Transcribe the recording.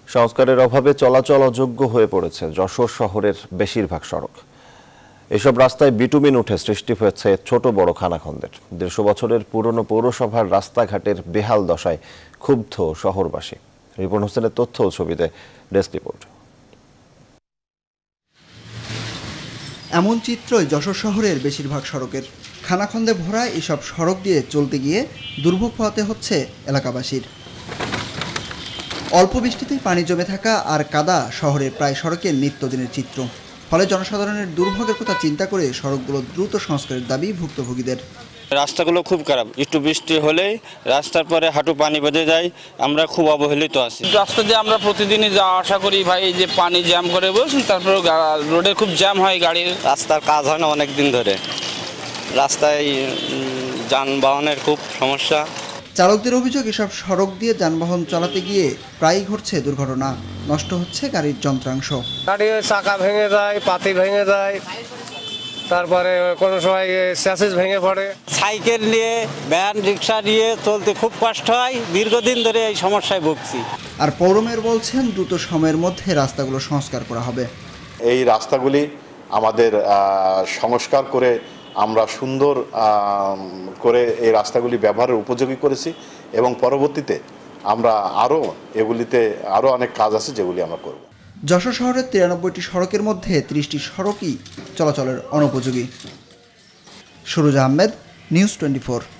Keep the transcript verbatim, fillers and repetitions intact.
সংস্কারের অভাবে চলাচল অযোগ্য হয়ে পড়েছে যশোর শহরের বেশিরভাগ সড়ক। এসব রাস্তায় বিটুমিন উঠে সৃষ্টি হয়েছে ছোট বড় খানাখন্দের। দেড়শো বছরের পুরনো পৌরসভার রাস্তাঘাটের বেহাল দশায় ক্ষুব্ধ শহরবাসী। রিপন হোসেনের তথ্য ও ছবিতে ডেস্ক রিপোর্ট। এমন চিত্রই যশোর শহরের বেশিরভাগ সড়কের। খানাখন্দে ভরা এসব সড়ক দিয়ে চলতে গিয়ে দুর্ভোগ পোহাতে হচ্ছে এলাকাবাসীর। অল্প বৃষ্টিতেই পানি জমে থাকা আর কাদা শহরের প্রায় সড়কের নিত্যদিনের চিত্র। ফলে জনসাধারণের দুর্ভোগের কথা চিন্তা করে সড়কগুলো দ্রুত সংস্কারের দাবি ভুক্তভোগীদের। রাস্তাগুলো খুব খারাপ, একটু বৃষ্টি হলেই রাস্তার পরে হাঁটু পানি বেঁধে যায়, আমরা খুব অবহেলিত আছি। রাস্তা দিয়ে আমরা প্রতিদিনই যা আশা করি ভাই, যে পানি জ্যাম করে বলছেন, তারপরে রোডে খুব জ্যাম হয় গাড়ির। রাস্তার কাজ হয় না অনেক দিন ধরে, রাস্তায় যানবাহনের খুব সমস্যা। চালকদের অভিযোগ, এসব সড়ক দিয়ে যানবাহন চালাতে গিয়ে প্রায়ই ঘটছে দুর্ঘটনা, নষ্ট হচ্ছে গাড়ির যন্ত্রাংশ। গাড়ির চাকা ভেঙে যায়, পাতি ভেঙে যায়, তারপরে কোনো সময় স্যাসেজ ভেঙে পড়ে। সাইকেল নিয়ে ভ্যান রিক্সা নিয়ে চলতে খুব কষ্ট হয়, দীর্ঘদিন ধরে এই সমস্যায় ভুগছি। আর পৌর মেয়র বলছেন দ্রুত সময়ের মধ্যে রাস্তাগুলো সংস্কার করা হবে। এই রাস্তাগুলি আমাদের সংস্কার করে আমরা সুন্দর করে এই রাস্তাগুলি ব্যবহারের উপযোগী করেছি এবং পরবর্তীতে আমরা আরও এগুলিতে আরও অনেক কাজ আছে যেগুলি আমরা করব। যশোর শহরের তিরানব্বইটি সড়কের মধ্যে ত্রিশটি সড়কই চলাচলের অনুপযোগী। Suruj Ahmed, news twenty four.